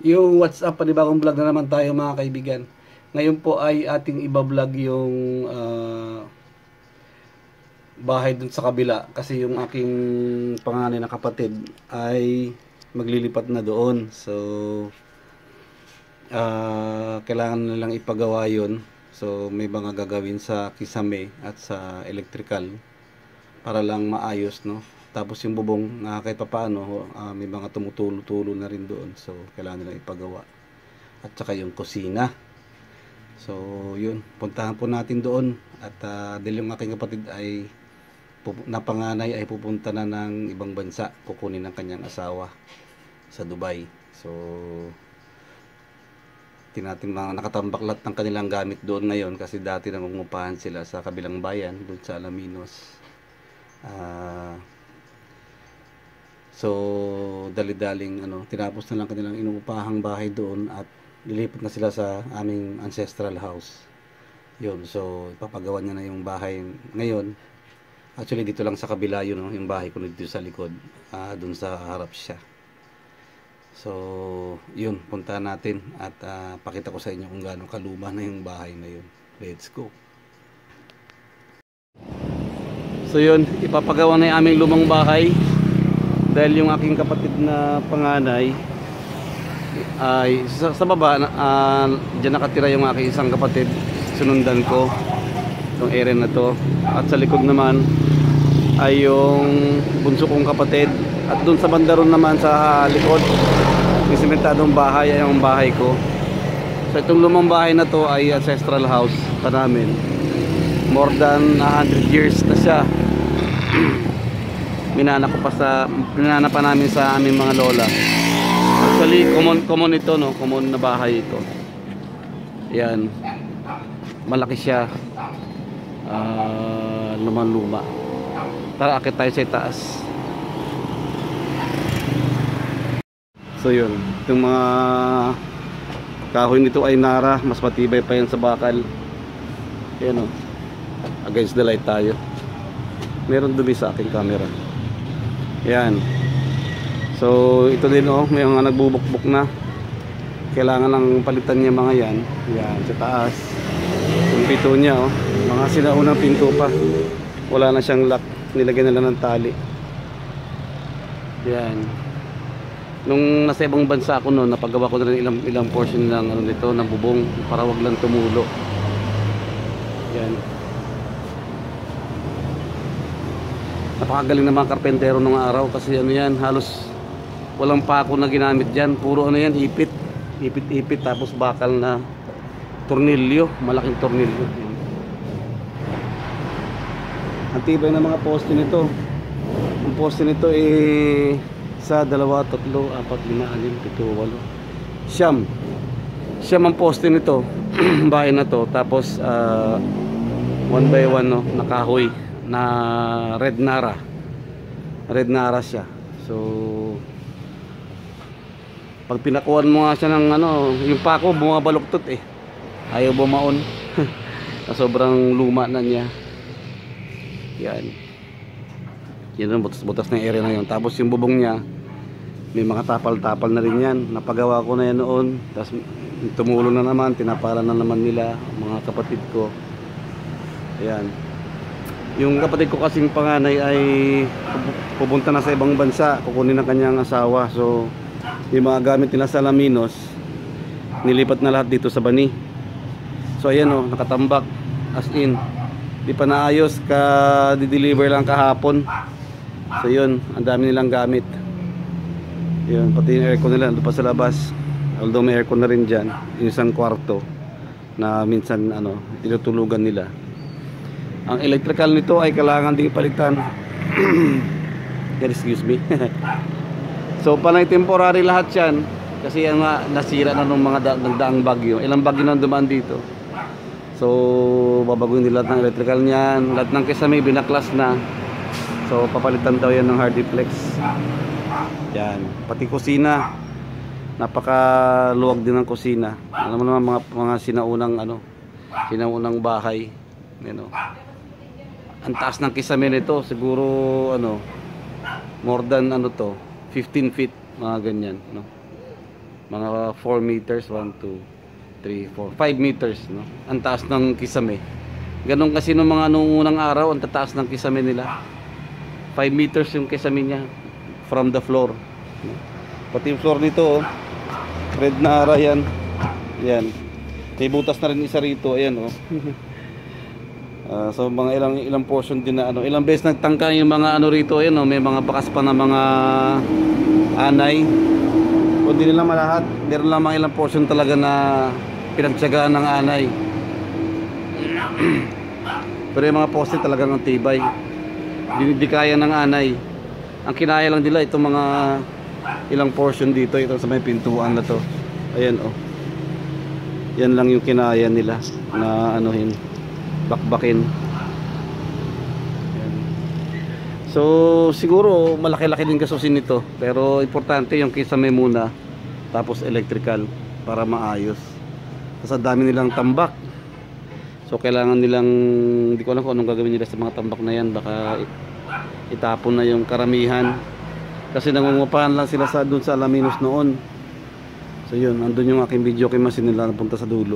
Yung WhatsApp, panibagong vlog na naman tayo mga kaibigan. Ngayon po ay ating iba-vlog yung bahay dun sa kabila. Kasi yung aking panganay na kapatid ay maglilipat na doon. So, kailangan nilang ipagawa yun. So, may mga gagawin sa kisame at sa electrical para lang maayos, no? Tapos yung bubong, kahit pa paano, may mga tumutulo-tulo na rin doon. So, kailangan nilang ipagawa. At saka yung kusina. So, yun. Puntahan po natin doon. At dahil yung aking kapatid ay napanganay ay pupunta na ng ibang bansa. Kukunin ng kanyang asawa sa Dubai. So, tinatin mga nakatambak lahat ng kanilang gamit doon ngayon kasi dati nangungupahan sila sa kabilang bayan doon sa Alaminos. So dali-daling tinapos na lang kanilang inuupahang bahay doon at lilipat na sila sa aming ancestral house. Yun, so ipapagawa niya na yung bahay ngayon. Actually dito lang sa kabila yun, yung bahay ko dito sa likod, doon sa harap siya. So yun, punta natin at pakita ko sa inyo kung gaano kaluma na yung bahay na yun. Let's go. So yun, ipapagawa na yung aming lumang bahay dahil yung aking kapatid na panganay ay sa baba, dyan nakatira yung aking isang kapatid, sunundan ko itong area na to, at sa likod naman ay yung bunso kong kapatid, at dun sa bandaron naman sa likod yung simentadong bahay ay yung bahay ko. So itong lumang bahay na to ay ancestral house pa namin, more than 100 years na siya. Minana pa namin sa aming mga lola. Actually common ito, no, common na bahay ito. Yan, malaki siya, lumang-luma. Tara, akit tayo sa itaas. So yun, itong mga kahoy nito ay nara, mas matibay pa yan sa bakal. Yan, o, against the light tayo. Meron dumi sa aking camera. Yan. So ito din, may mga nagbubukbuk na. Kailangan lang palitan niya mga yan. Yan, sa taas. Yung pito niya, mga sinaunang pinto pa. Wala na siyang lock. Nilagyan na lang ng tali. Yan. Nung nasa ibang bansa ako noon, napagawa ko na rin ilang portion ng dito, ng bubong para wag lang tumulo. Yan. Napakagaling ng mga karpentero nung araw kasi yan, halos walang pako na ginamit dyan. Puro yan, ipit tapos bakal na tornilyo, malaking tornilyo. Ang tibay ng mga poste nito. Ang poste nito sa 2, 3, 4, 5, 6, 7, 8 siyam ang poste nito. Bahay na to, tapos 1 by 1 na kahoy na red nara siya. So pag pinakuan mo nga siya ng yung pako bumabaluktot ayaw bumaon. Sobrang luma na niya. Yan ang butas-butas na area na yun. Tapos yung bubong niya may mga tapal-tapal na rin yan. Napagawa ko na yan noon. Tapos tumulong na naman, tinapalan na naman nila mga kapatid ko. Ayan. Yung kapatid ko kasing panganay ay pupunta na sa ibang bansa, kukunin ng kanyang asawa. So yung mga gamit nila sa Alaminos nilipat na lahat dito sa Bani. So ayan, nakatambak, as in di pa naayos, di-deliver lang kahapon. So yun, ang dami nilang gamit. Yun, pati yung aircon nila doon pa sa labas. Although may aircon na rin dyan, yung isang kwarto na minsan tinutulugan nila. Ang electrical nito ay kailangan ding palitan. Excuse me. So panay temporary lahat yan kasi nasira na nung mga nagdaang bagyo. Ilang bagyo na dumaan dito. So babaguhin nila lahat ng electrical niyan. Lahat ng kisame binaklas na. So papalitan daw yan ng hardiplex. Yan, pati kusina. Napakaluwag din ng kusina. Alam mo naman mga sinaunang bahay. Ang taas ng kisame nito, siguro more than 15 feet, mga ganyan, Mga 4 meters, 1, 2, 3, 4, 5 meters, no? Ang taas ng kisame. Ganun kasi nung mga nung unang araw, ang tataas ng kisame nila. 5 meters yung kisame niya from the floor. No? Pati yung floor nito, oh, red na ara yan. Yan. May butas na rin isa rito, ayan, oh. So mga ilang portion din na ano, ilang beses nagtangka yung mga ano rito, ayan, oh, may mga bakas pa na mga anay. O di nila malahat, meron lamang ilang portion talaga na pinagtiyagaan ng anay. Pero yung mga poste talagang ang tibay. Di kaya ng anay. Ang kinaya lang nila itong mga ilang portion dito, ito sa may pintuan na to. Ayan, oh. Yan lang yung kinaya nila na anuhin, bakbakin. Ayan. So siguro malaki-laki din kasusin nito, pero importante yung kisame muna, tapos electrical para maayos. Kasi dami nilang tambak. So kailangan nilang, hindi ko alam kung anong gagawin nila sa mga tambak na yan. Baka itapon na yung karamihan. Kasi nangungupahan lang sila sa doon sa Alaminos noon. So yun, andun yung aking video kay machine nila napunta sa dulo.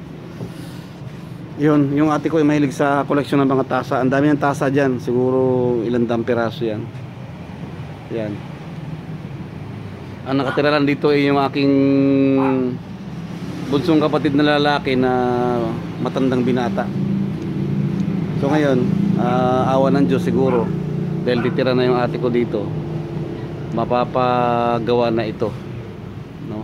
Yun, yung ate ko ay mahilig sa koleksyon ng mga tasa. Ang dami ng tasa dyan. Siguro ilang daang piraso yan. Yan. Ang nakatira lang dito ay yung aking bunsong kapatid na lalaki na matandang binata. So ngayon, awa ng Diyos siguro, dahil titira na yung ate ko dito, mapapagawa na ito, no?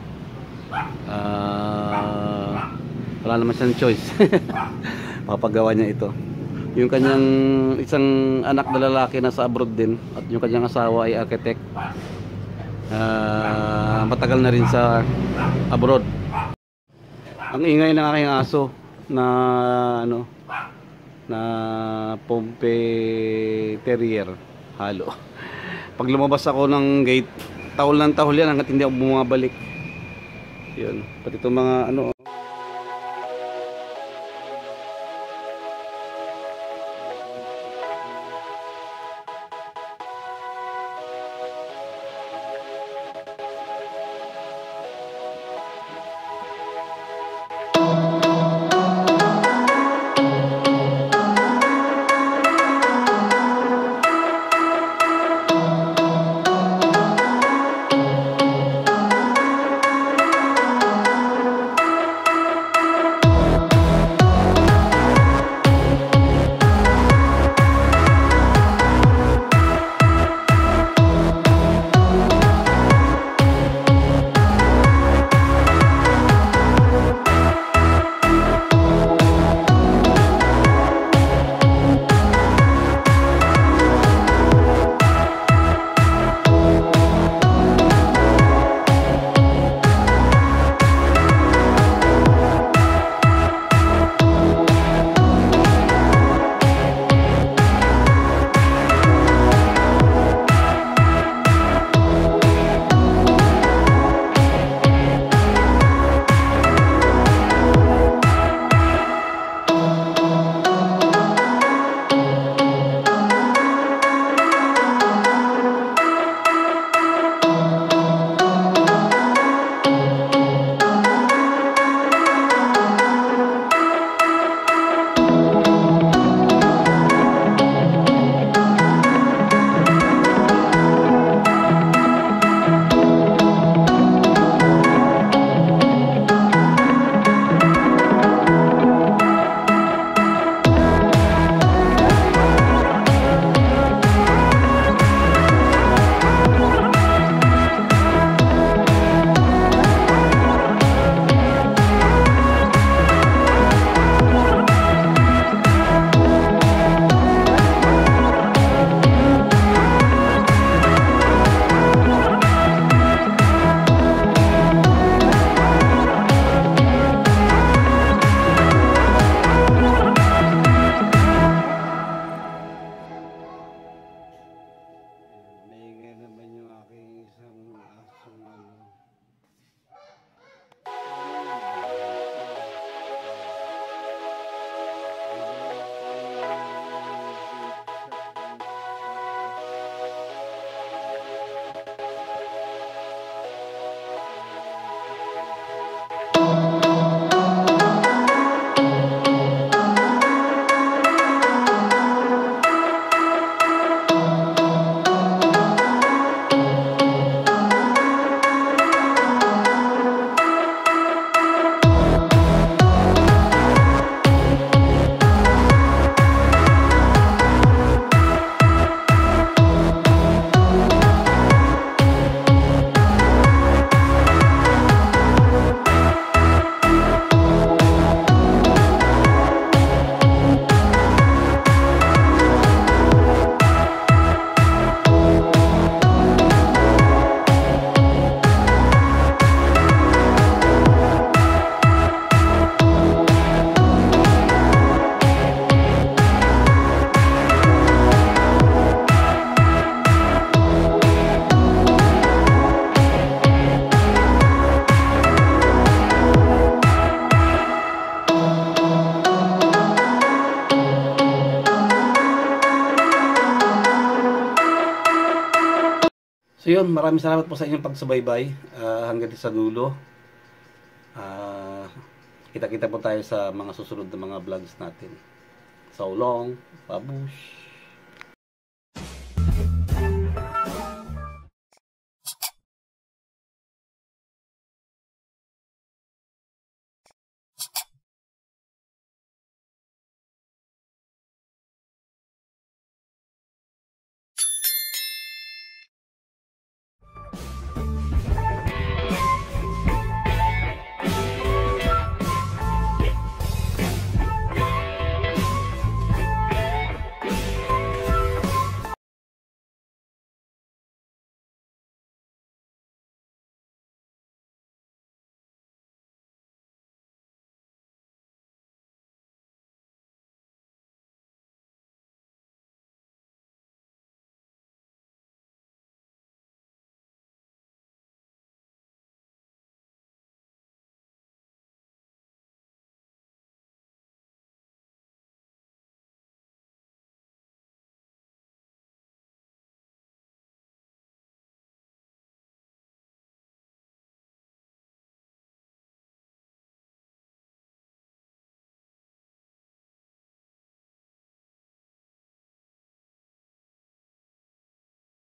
Wala naman siyang choice. Papagawa niya ito. Yung kanyang isang anak na lalaki na sa abroad din, at yung kanyang asawa ay architect, matagal na rin sa abroad. Ang ingay ng aking aso na ano, na Pompe Terrier halo. Pag lumabas ako ng gate, tahol ng tahol yan hanggat hindi ako bumabalik. Yun, pati itong mga ano. So yun, maraming salamat po sa inyong pagsubaybay hanggang sa dulo. Kita-kita po tayo sa mga susunod na mga vlogs natin. So long, babush!